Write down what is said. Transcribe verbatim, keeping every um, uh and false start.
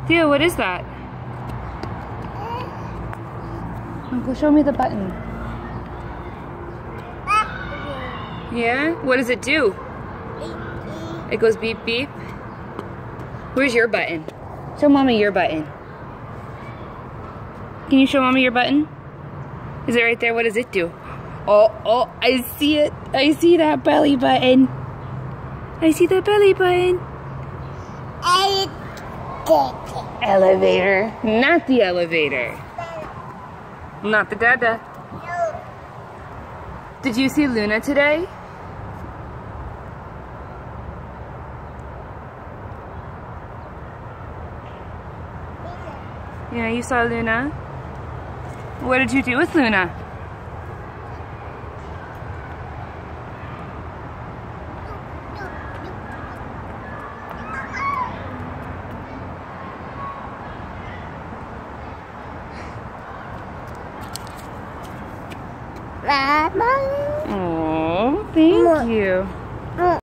Theo, what is that? Uncle, show me the button. Yeah? What does it do? It goes beep beep. Where's your button? Show Mommy your button. Can you show Mommy your button? Is it right there? What does it do? Oh, oh, I see it. I see that belly button. I see the belly button. Elevator. Not the elevator. Not the dada. Did you see Luna today? Yeah, you saw Luna. What did you do with Luna? Oh, thank you.